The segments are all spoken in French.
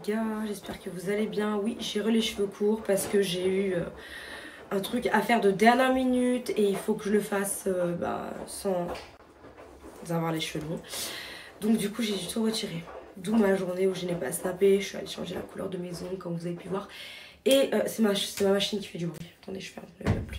gars, j'espère que vous allez bien. Oui, j'ai les cheveux courts parce que j'ai eu un truc à faire de dernière minute et il faut que je le fasse sans avoir les cheveux longs. Donc du coup j'ai dû tout retirer. D'où ma journée où je n'ai pas snappé. Je suis allée changer la couleur de mes ongles comme vous avez pu voir. Et c'est ma machine qui fait du bruit. Attendez, je ferme le plus.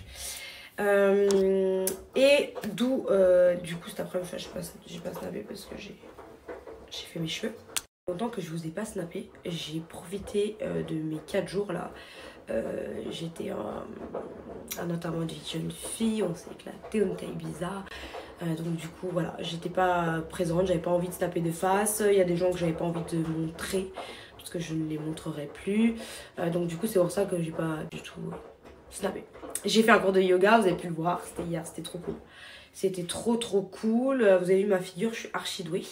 Et d'où du coup cet après-midi j'ai pas snappé parce que j'ai fait mes cheveux. Longtemps que je vous ai pas snappé, j'ai profité de mes 4 jours là. J'étais à notamment de jeune fille, on s'est éclaté, on était à Ibiza. Donc du coup voilà, j'étais pas présente, j'avais pas envie de snapper de face. Il y a des gens que j'avais pas envie de montrer parce que je ne les montrerai plus. Donc du coup c'est pour ça que j'ai pas du tout snappé. J'ai fait un cours de yoga, vous avez pu le voir, c'était hier, c'était trop cool. C'était trop cool, vous avez vu ma figure, je suis archi douée.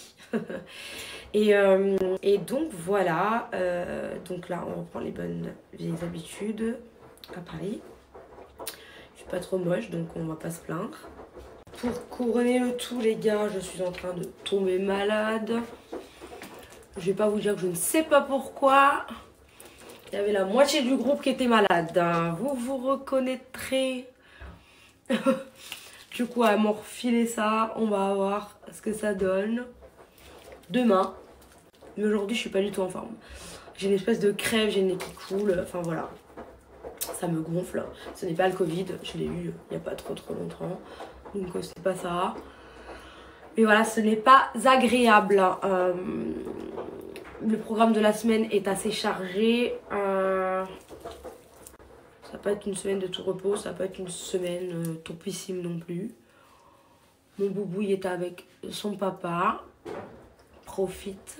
Et donc voilà, donc là on reprend les bonnes vieilles habitudes à Paris. Je suis pas trop moche donc on va pas se plaindre. Pour couronner le tout les gars, je suis en train de tomber malade. Je vais pas vous dire que je ne sais pas pourquoi. Il y avait la moitié du groupe qui était malade, hein. Vous vous reconnaîtrez. Du coup à m'en refiler ça, on va voir ce que ça donne demain. Mais aujourd'hui je suis pas du tout en forme. J'ai une espèce de crève, j'ai le nez qui coule, enfin voilà. Ça me gonfle. Ce n'est pas le Covid, je l'ai eu il n'y a pas trop longtemps. Donc c'est pas ça. Mais voilà, ce n'est pas agréable. Le programme de la semaine est assez chargé. Ça va pas être une semaine de tout repos, ça va pas être une semaine topissime non plus. Mon boubou il est avec son papa. Profite.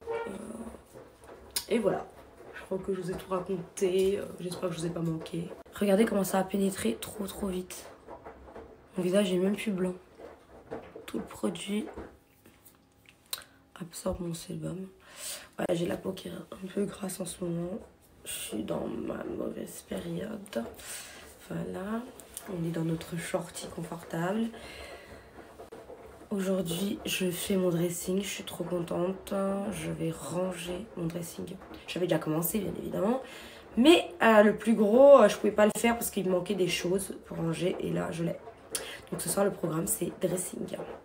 Et voilà. Je crois que je vous ai tout raconté. J'espère que je vous ai pas manqué. Regardez comment ça a pénétré trop vite. Mon visage est même plus blanc. Tout le produit absorbe mon sébum. Voilà, j'ai la peau qui est un peu grasse en ce moment. Je suis dans ma mauvaise période. Voilà. On est dans notre shorty confortable. Aujourd'hui, je fais mon dressing. Je suis trop contente. Je vais ranger mon dressing. J'avais déjà commencé, bien évidemment. Mais le plus gros, je pouvais pas le faire parce qu'il me manquait des choses pour ranger. Et là, je l'ai. Donc ce soir, le programme, c'est dressing.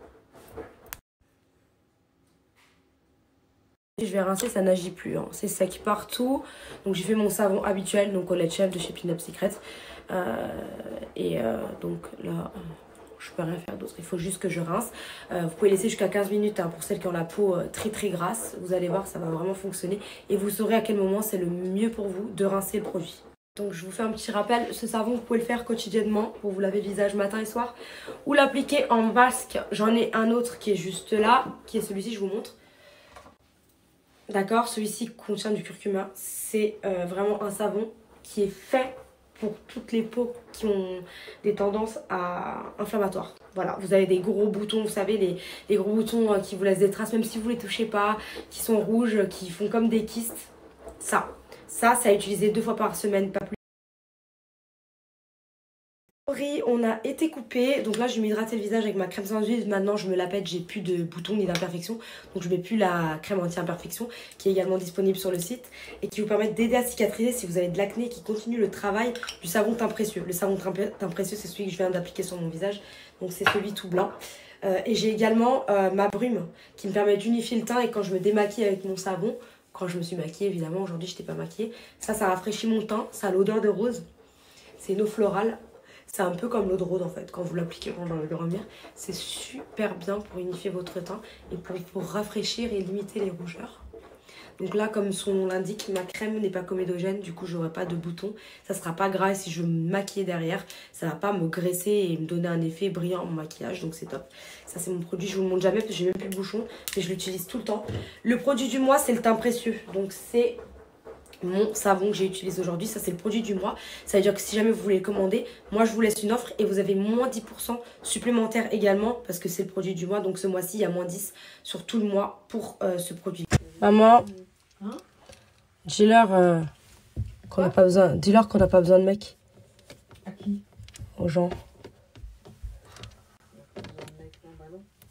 Je vais rincer, ça n'agit plus. Hein. C'est sec partout. Donc j'ai fait mon savon habituel, donc au lait de chèvre de chez Pin-Up Secret. Donc là, je peux rien faire d'autre. Il faut juste que je rince. Vous pouvez laisser jusqu'à 15 minutes hein, pour celles qui ont la peau très grasse. Vous allez voir, ça va vraiment fonctionner. Et vous saurez à quel moment c'est le mieux pour vous de rincer le produit. Donc je vous fais un petit rappel, ce savon vous pouvez le faire quotidiennement pour vous laver le visage matin et soir. Ou l'appliquer en masque. J'en ai un autre qui est juste là, qui est celui-ci, je vous montre. D'accord, celui-ci contient du curcuma. C'est vraiment un savon qui est fait pour toutes les peaux qui ont des tendances inflammatoires. Voilà, vous avez des gros boutons, vous savez, les gros boutons qui vous laissent des traces, même si vous ne les touchez pas, qui sont rouges, qui font comme des kystes. Ça à utiliser 2 fois par semaine, pas plus. On a été coupé, donc là je vais m'hydrater le visage avec ma crème sans huile. Maintenant je me la pète, j'ai plus de boutons ni d'imperfections, donc je mets plus la crème anti-imperfection qui est également disponible sur le site et qui vous permet d'aider à cicatriser si vous avez de l'acné, qui continue le travail du savon teint précieux. Le savon teint précieux, c'est celui que je viens d'appliquer sur mon visage, donc c'est celui tout blanc. Et j'ai également ma brume qui me permet d'unifier le teint, et quand je me démaquille avec mon savon, quand je me suis maquillée évidemment, aujourd'hui je n'étais pas maquillée, ça rafraîchit mon teint, ça a l'odeur de rose, c'est une eau florale. C'est un peu comme l'eau de rose en fait, quand vous l'appliquez dans le dormir. C'est super bien pour unifier votre teint et pour rafraîchir et limiter les rougeurs. Donc là, comme son nom l'indique, ma crème n'est pas comédogène, du coup j'aurai pas de boutons. Ça sera pas gras, et si je me maquille derrière, ça va pas me graisser et me donner un effet brillant en maquillage, donc c'est top. Ça c'est mon produit, je vous le montre jamais parce que j'ai même plus le bouchon, mais je l'utilise tout le temps. Le produit du mois, c'est le teint précieux, donc c'est mon savon que j'ai utilisé aujourd'hui. Ça c'est le produit du mois. Ça veut dire que si jamais vous voulez le commander, moi je vous laisse une offre et vous avez moins 10% supplémentaire également parce que c'est le produit du mois. Donc ce mois-ci il y a moins 10 sur tout le mois pour ce produit. Maman, dis-leur qu'on n'a pas besoin. Dis-leur qu'on n'a pas besoin de mec. À qui? Aux gens.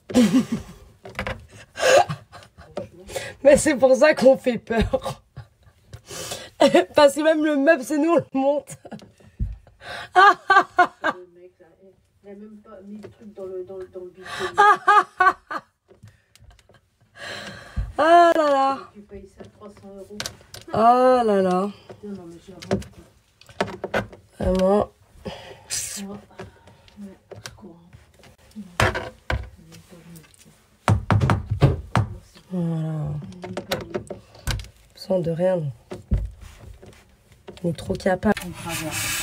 Mais c'est pour ça qu'on fait peur. Parce que même le meuble, c'est nous, on le monte. Le mec, là, il a même pas mis le truc dans le bistrot. Ah là là. Tu payes ça 300 €. Ah là là. Non, mais j'avoue. Vraiment. Voilà. Sans de rien. On est trop capable. On traverse.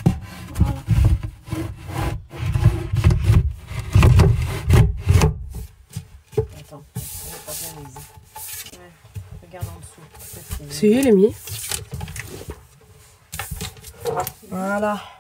Attends, on va pas bien mise. Ouais, regarde en dessous. Si, il est mis. Voilà.